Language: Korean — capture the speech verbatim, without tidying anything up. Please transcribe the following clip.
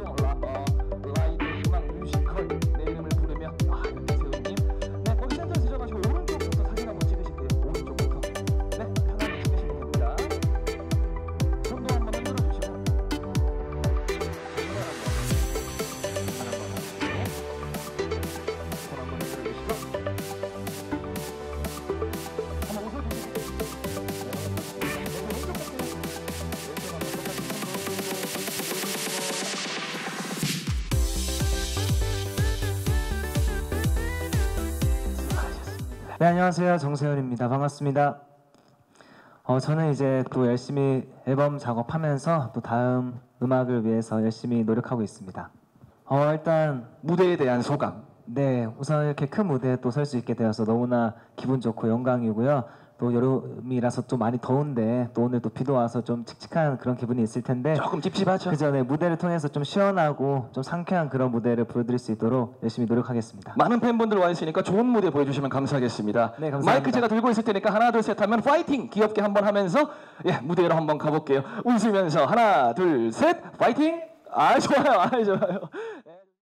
방송 라, 어, 라이브 희망 뮤지컬 내 이름을 부르며 아 이렇게 세훈님 네 거기 센터에 서셔가지고 오른쪽부터 사진 한번 찍으실게요. 오른쪽부터 네 편하게 찍으시면 됩니다. 손도 한번 흔들어 주시고 손 한번 흔들어 주시고 한번 웃어주시고 네, 안녕하세요. 정세현입니다. 반갑습니다. 어, 저는 이제 또 열심히 앨범 작업하면서 또 다음 음악을 위해서 열심히 노력하고 있습니다. 어, 일단 무대에 대한 소감. 네, 우선 이렇게 큰 무대에 또 설 수 있게 되어서 너무나 기분 좋고 영광이고요. 또 여름이라서 좀 많이 더운데 또 오늘 또 비도 와서 좀 칙칙한 그런 기분이 있을 텐데 조금 찝찝하죠. 그 전에 무대를 통해서 좀 시원하고 좀 상쾌한 그런 무대를 보여드릴 수 있도록 열심히 노력하겠습니다. 많은 팬분들 와 있으니까 좋은 무대 보여주시면 감사하겠습니다. 네, 감사합니다. 마이크 제가 들고 있을 테니까 하나 둘 셋 하면 파이팅! 귀엽게 한번 하면서 예 무대로 한번 가볼게요. 웃으면서 하나 둘 셋 파이팅! 아 좋아요, 아 좋아요.